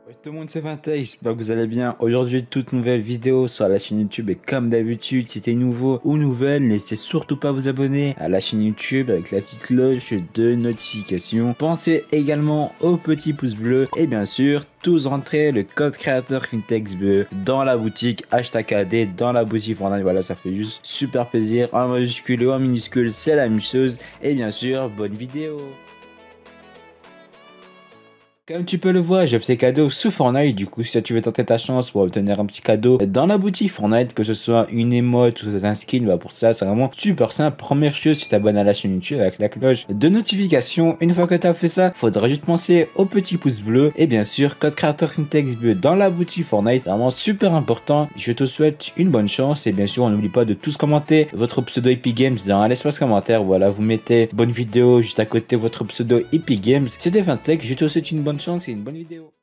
Ouais, tout le monde c'est Vintage, j'espère que vous allez bien. Aujourd'hui, toute nouvelle vidéo sur la chaîne YouTube et comme d'habitude, si t'es nouveau ou nouvelle, n'hésitez surtout pas à vous abonner à la chaîne YouTube avec la petite cloche de notification. Pensez également au petit pouce bleu et bien sûr, tous rentrer le code créateur FintechsBE dans la boutique #AD dans la boutique Fortnite. Voilà, ça fait juste super plaisir. En majuscule et en minuscule, c'est la même chose. Et bien sûr, bonne vidéo. Comme tu peux le voir, j'offre ces cadeaux sous Fortnite. Du coup, si tu veux tenter ta chance pour obtenir un petit cadeau dans la boutique Fortnite, que ce soit une emote ou un skin, bah pour ça, c'est vraiment super simple. Première chose, tu t'abonnes à la chaîne YouTube avec la cloche de notification. Une fois que tu as fait ça, faudra juste penser au petit pouce bleu et bien sûr, code créateur FintechsBE dans la boutique Fortnite. Vraiment super important. Je te souhaite une bonne chance et bien sûr, on n'oublie pas de tous commenter votre pseudo Epic Games dans l'espace commentaire. Voilà, vous mettez bonne vidéo juste à côté de votre pseudo Epic Games. C'était Fintech. Je te souhaite une bonne chance et une bonne vidéo.